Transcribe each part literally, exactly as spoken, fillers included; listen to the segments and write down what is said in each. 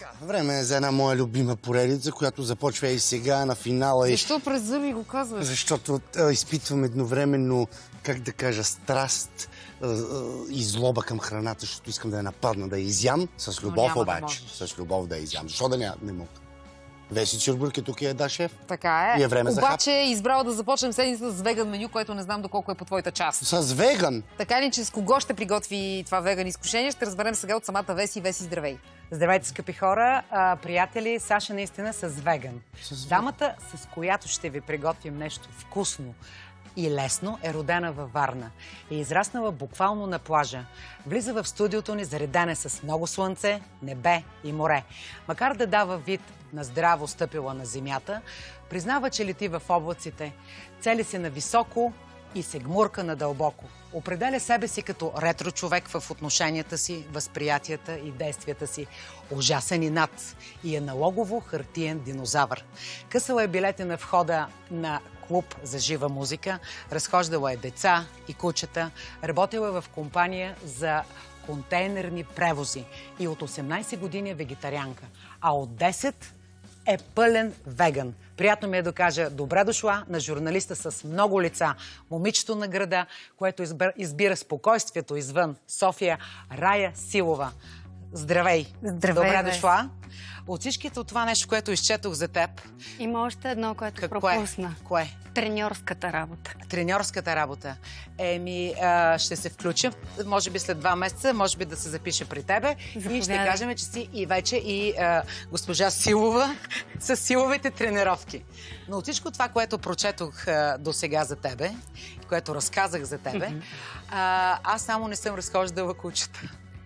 Така, време е за една моя любима поредица, която започва и сега на финала. Защо през зъби го казваш? Защото а, изпитвам едновременно, как да кажа, страст а, а, и злоба към храната, защото искам да я нападна, да я изям с любов обаче. Да с любов да я изям. Защо да не, не мога? Веси Чурбурки тук е, да, шеф. Така е. И е време за хап. Обаче е избрала да започнем седмицата с веган меню, което не знам доколко е по твоята част. С веган? Така ли, че с кого ще приготви това веган изкушение, ще разберем сега от самата Веси. Веси, здравей! Здравейте, скъпи хора, а, приятели, Саша наистина с веган. С... Дамата, с която ще ви приготвим нещо вкусно и лесно, е родена във Варна. Е израснала буквално на плажа. Влиза в студиото ни, заредена с много слънце, небе и море. Макар да дава вид на здраво стъпила на земята, признава, че лети в облаците, цели се на високо и се гмурка надълбоко. Определя себе си като ретро човек в отношенията си, възприятията и действията си. Ужасен и над и аналогово хартиен динозавър. Късала е билети на входа на клуб за жива музика, разхождала е деца и кучета, работила е в компания за контейнерни превози и от осемнайсет години е вегетарианка, а от десет е пълен веган. Приятно ми е да кажа добре дошла на журналиста с много лица, момичето на града, което избира спокойствието извън София, Рая Силова. Здравей! Здравей, добре бе. Дошла! От всичките от това нещо, което изчетох за теб... Има още едно, което Какво пропусна. Е? Кое? Треньорската работа. Треньорската работа. Еми, а, ще се включим, може би след два месеца, може би да се запише при тебе. Заповядай. И ще кажем, че си и вече и а, госпожа Силова с силовите тренировки. Но от всичко това, което прочетох а, до сега за тебе, което разказах за тебе, mm-hmm. а, аз само не съм разхождала кучета.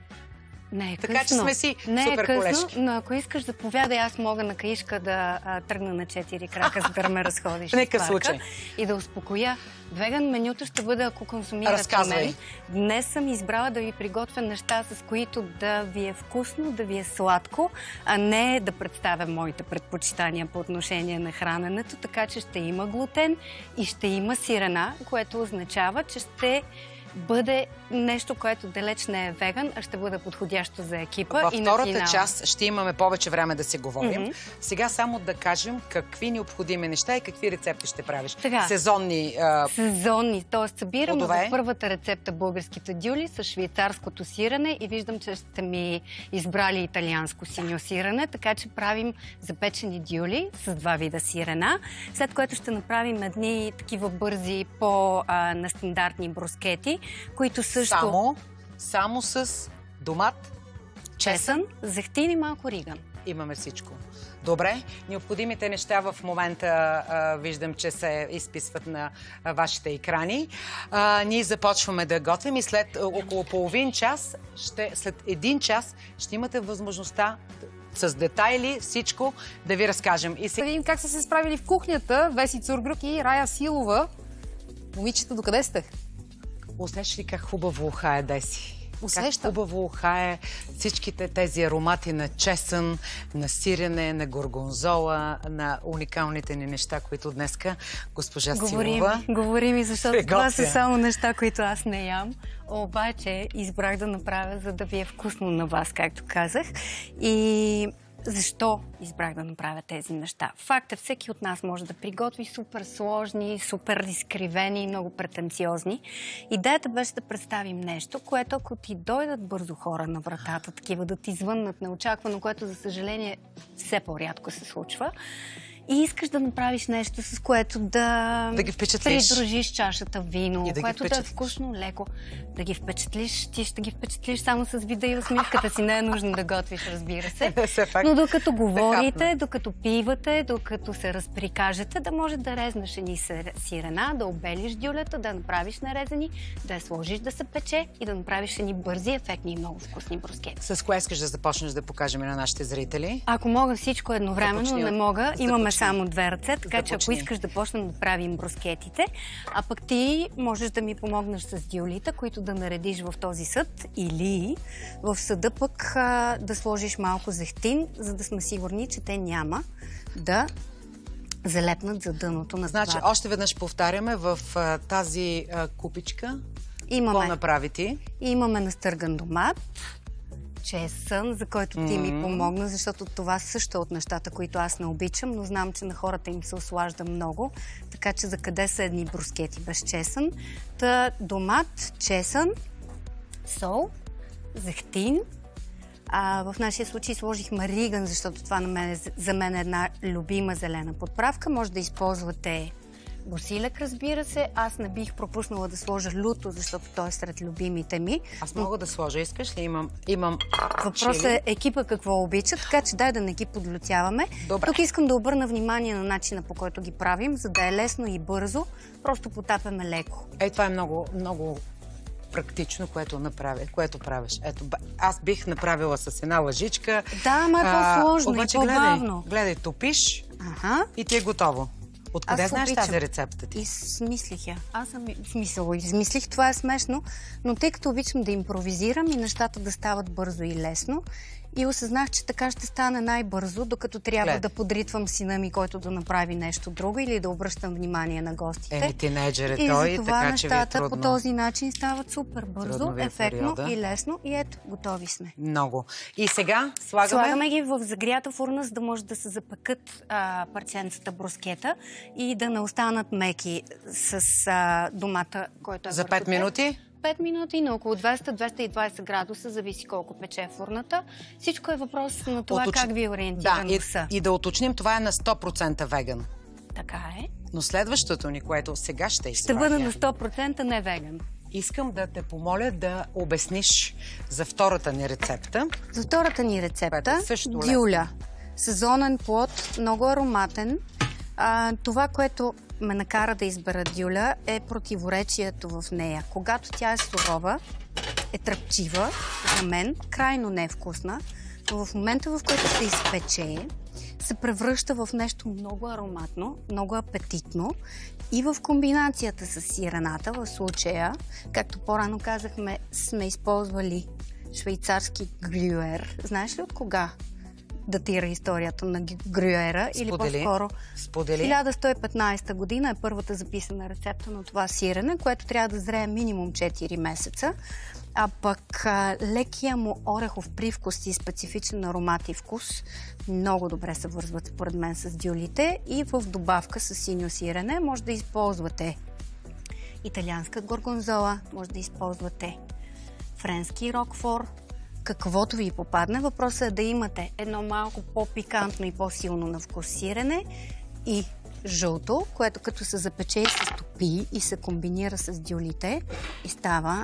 Не е късно. Така че сме си не супер е късно, колежки. но ако искаш да повядай, аз мога на каишка да а, тръгна на четири крака, за да ме разходиш. В никакъв случай. И да успокоя. Веган менюто ще бъде, ако консумирате Разказвай. мен. Днес съм избрала да ви приготвя неща, с които да ви е вкусно, да ви е сладко, а не да представя моите предпочитания по отношение на храненето, така че ще има глутен и ще има сирена, което означава, че ще бъде нещо, което далеч не е веган, а ще бъде подходящо за екипа. Във и втората част ще имаме повече време да се говорим. Mm-hmm. Сега само да кажем какви необходими неща и какви рецепти ще правиш. Така. Сезонни... А... Сезонни, т.е. събираме Плодове. в първата рецепта българските дюли с швейцарското сирене и виждам, че сте ми избрали италианско синьо сирене, така че правим запечени дюли с два вида сирена, след което ще направим едни такива бързи по-нестандартни брускети, които също... Само, само с домат, чесън, зехтин и малко риган. Имаме всичко. Добре, необходимите неща в момента а, виждам, че се изписват на а, вашите екрани. А, ние започваме да готвим и след а, около половин час, ще, след един час, ще имате възможността с детайли всичко да ви разкажем. И Да сега... видим как са се справили в кухнята Веси Цурбрук и Рая Силова. Момичета, докъде сте? Усещаш ли как хубаво ухае, Деси? Усещам. Как хубаво ухае всичките тези аромати на чесън, на сирене, на горгонзола, на уникалните ни неща, които днеска госпожа Говорим, Силова... говорим и защото приготвя. Това са само неща, които аз не ям. Обаче избрах да направя, за да ви е вкусно на вас, както казах. И защо избрах да направя тези неща? Факт е, всеки от нас може да приготви супер сложни, супер изкривени и много претенциозни. Идеята беше да представим нещо, което ако ти дойдат бързо хора на вратата, такива да ти звъннат неочаквано, което за съжаление все по-рядко се случва, и искаш да направиш нещо, с което да, да ги впечатлиш. Придружиш чашата вино, да което да е вкусно, леко. Да ги впечатлиш, ти ще ги впечатлиш само с вида и усмивката си. Не е нужно да готвиш, разбира се. Но докато говорите, докато пивате, докато се разприкажете, да може да резнеш едни сирена, да обелиш дюлета, да направиш нарезани, да я сложиш да се пече и да направиш едни бързи, ефектни и много вкусни брускети. С кое искаш да започнеш да покажем на нашите зрители? Ако мога всичко едновременно, Започни. не мога. Имаме Започни. само две ръце, така че Започни. ако искаш да почнем да правим брускетите, а пък ти можеш да ми помогнеш с дюлите, които да наредиш в този съд, или в съда пък а, да сложиш малко зехтин, за да сме сигурни, че те няма да залепнат за дъното на това. Значи, още веднъж повтаряме в а, тази а, купичка. Имаме, какво направи ти? имаме настърган домат, чесън, за който ти Mm. ми помогна, защото това също е от нещата, които аз не обичам, но знам, че на хората им се ослажда много. Така че за къде са едни брускети без чесън? Та домат, чесън, сол, зехтин. А, в нашия случай сложихме риган, защото това на мен е, за мен е една любима зелена подправка. Може да използвате босилек, разбира се. Аз не бих пропуснала да сложа люто, защото той е сред любимите ми. Аз мога да сложа, искаш ли? Имам, имам Въпросът е екипа какво обича, така че дай да не ги подлютяваме. Добре. Тук искам да обърна внимание на начина, по който ги правим, за да е лесно и бързо. Просто потапяме леко. Ей, това е много, много практично, което, направя, което правиш. Ето, аз бих направила с една лъжичка. Да, ма е по-сложно и по-бавно. Гледай, гледай, топиш Ага. и ти е готово. Откъде Аз знаеш обичам. тази рецепта ти? Измислих я. Аз съм смисъл, измислих, това е смешно, но тъй като обичам да импровизирам и нещата да стават бързо и лесно, и осъзнах, че така ще стане най-бързо, докато трябва Глед. да подритвам сина ми, който да направи нещо друго или да обръщам внимание на гостите. Еми, тинейджър е и той, за това така че ви е нещата трудно. по този начин стават супер бързо, Трудно ви е ефектно периода. и лесно. И ето, готови сме. Много. И сега слагаме... Слагаме ги в загрята фурна, за да може да се запекат а, парченцата брускета и да не останат меки с а, домата, който е За върху пет тях. минути? пет минути на около двеста до двеста и двадесет градуса, зависи колко пече фурната. Всичко е въпрос на това Уточ... как ви е ориентиран Да, и, вкуса. и да уточним, това е на сто процента веган. Така е. Но следващото ни, което сега ще Ще изправя... бъда на сто процента не веган. Искам да те помоля да обясниш за втората ни рецепта. За втората ни рецепта, Което е също лесно. дюля. Сезонен плод, много ароматен. А, това, което ме накара да избера дюля, е противоречието в нея. Когато тя е сурова, е тръпчива за мен, крайно невкусна, но в момента, в който се изпече, се превръща в нещо много ароматно, много апетитно и в комбинацията с сирената, в случая, както по-рано казахме, сме използвали швейцарски грюер. Знаеш ли от кога датира историята на грюера? Или Сподели. по-скоро Сподели. хиляда сто и петнадесета година е първата записана рецепта на това сирене, което трябва да зрее минимум четири месеца. А пък а, лекия му орехов привкус и специфичен аромат и вкус много добре се вързват според мен с дюлите и в добавка с синьо сирене може да използвате италианска горгонзола, може да използвате френски рокфор, каквото ви попадне. Въпросът е да имате едно малко по-пикантно и по-силно на вкус сирене и жълто, което като се запече и се стопи и се комбинира с дюлите и става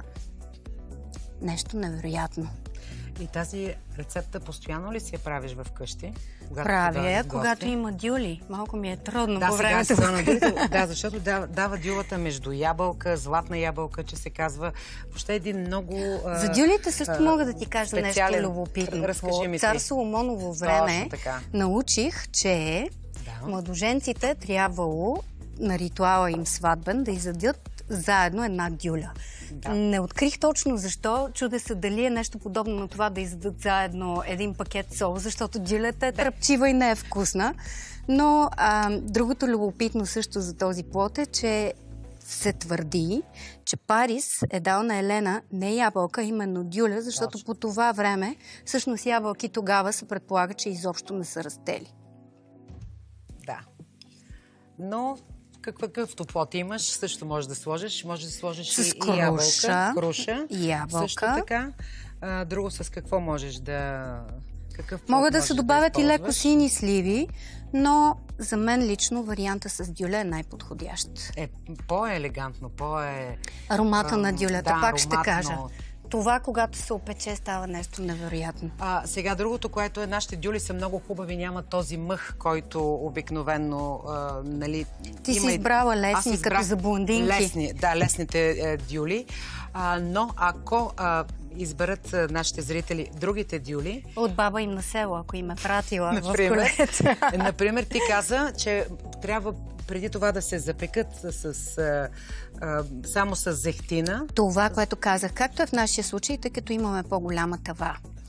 нещо невероятно. И тази рецепта постоянно ли си я правиш в къщи? Правя я, когато има дюли. Малко ми е трудно Да, по сега времето. сезона дюлите, да, защото дава, дава дюлата между ябълка, златна ябълка, че се казва. Въобще един много... А, За дюлите също а, мога да ти кажа специален. нещо любопитно. Разкажи По ми цар ти. Соломоново време Точно така. научих, че Да. младоженците трябвало на ритуала им сватбен да изядят заедно една дюля. Да. Не открих точно защо. Чудя се дали е нещо подобно на това да изядат заедно един пакет сол, защото дюлята е тръпчива и не е вкусна. Но а, другото любопитно също за този плод е, че се твърди, че Парис е дал на Елена не ябълка, а именно дюля, защото Точно. по това време всъщност ябълки тогава се предполага, че изобщо не са растели. Да. Но какъвто плод имаш, също можеш да сложиш. Можеш да сложиш С и, круша, и ябълка. Круша. и ябълка. Също така. А, друго с какво можеш да... Какъв плод Могат да можеш се добавят и леко използваш? сини сливи, но за мен лично варианта с дюля е най-подходящ. Е по-елегантно, по-е... Аромата Ам, на дюлята, да, пак ще ароматно. кажа. Това, когато се опече, става нещо невероятно. А, сега другото, което е, нашите дюли са много хубави, няма този мъх, който обикновено, а, нали... Ти си има и- избрала лесни, Аз избрах като за блондинки. Лесни, да, лесните е, дюли. А, но ако а, изберат а, нашите зрители другите дюли... От баба им на село, ако им е пратила в Например, колета. например, ти каза, че трябва преди това да се запекат с, с, а, а, само с зехтина. Това, което казах, както е в нашия случай, тъй като имаме по-голяма тава.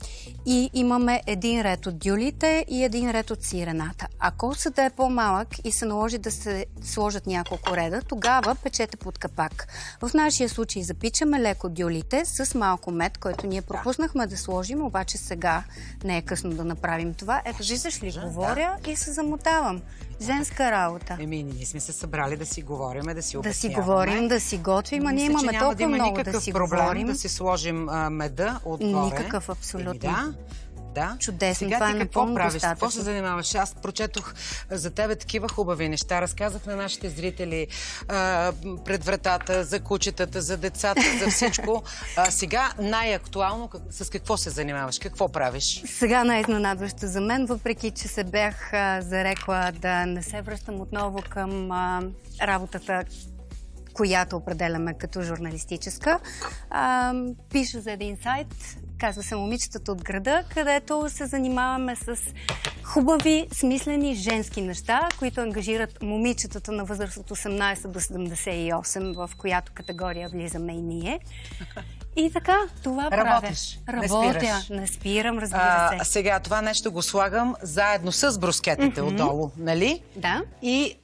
и имаме един ред от дюлите и един ред от сирената. Ако съдът е по-малък и се наложи да се сложат няколко реда, тогава печете под капак. В нашия случай запичаме леко дюлите с малко мед, който ние пропуснахме да сложим, обаче сега не е късно да направим това. Ето, виждаш ли, говоря и се замотавам. Женска работа. Еми, ние сме се събрали да си говорим, да си обясняваме. Да си говорим, да си готвим, а ние имаме Мисля, толкова да много да си проблем, говорим. Да си сложим а, меда отгоре. Никакъв, абсолютно. Еми, да. Да. Чудесно, Сега това ти е какво напълно правиш? достатъчно. Какво се занимаваш? Аз прочетох за тебе такива хубави неща. Разказах на нашите зрители а, пред вратата, за кучетата, за децата, за всичко. А, сега най-актуално с какво се занимаваш? Какво правиш? Сега най-изненадващо за мен, въпреки че се бях а, зарекла да не се връщам отново към а, работата, която определяме като журналистическа. А, пиша за един сайт, казва се Момичетата от града, където се занимаваме с хубави, смислени женски неща, които ангажират момичетата на възраст от осемнайсет до седемдесет и осем, в която категория влизаме и ние. И така, това Работиш, правя. не Работя, спираш. не спирам, разбира А, се. сега това нещо го слагам заедно с брускетите mm-hmm. отдолу, нали? Да. И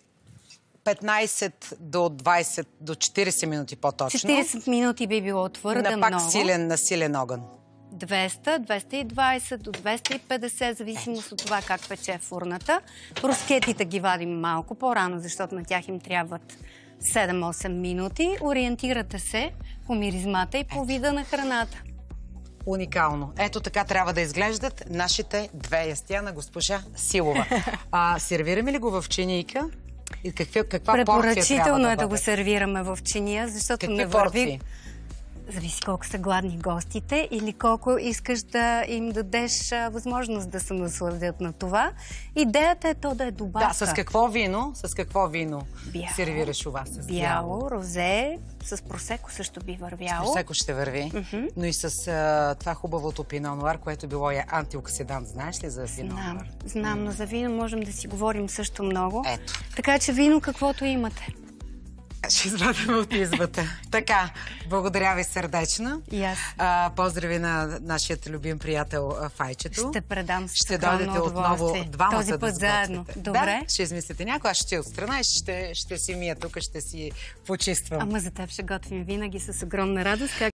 петнайсет до двайсет до четирийсет минути по-точно. четирийсет минути би било твърде на пак много. силен, на силен огън. двеста, двеста и двайсет до двеста и петдесет, зависимост от това как пече фурната. Брускетите ги вадим малко по-рано, защото на тях им трябват седем-осем минути. Ориентирате се по миризмата и по вида на храната. Уникално. Ето така трябва да изглеждат нашите две ястия на госпожа Силова. А сервираме ли го в чинийка? И какви, каква порция трябва да Препоръчително е да го бъде? сервираме в чиния, защото Какви не порции? върви. Зависи колко са гладни гостите или колко искаш да им дадеш а, възможност да се насладят на това. Идеята е то да е добавка. Да, с какво вино? С какво вино Бяло. сервираш у вас? С Бяло, розе, с просеко също би вървяло. Просеко ще върви, Мгм. но и с а, това хубавото пино нуар, което било е антиоксидант. Знаеш ли за пино Знам, нуар? знам, но за вино можем да си говорим също много. Ето. Така че вино каквото имате. Ще извадим от избата. Така, благодаря ви сърдечно. И аз. А, поздрави на нашият любим приятел а, Файчето. Ще предам с Ще огромно дойдете отново удоволствие. двамата Този да път сготвите. заедно. Добре. Да, ще измислите някой, аз ще отстрана и ще, ще си мия тук, ще си почиствам. Ама за теб ще готвим винаги с огромна радост.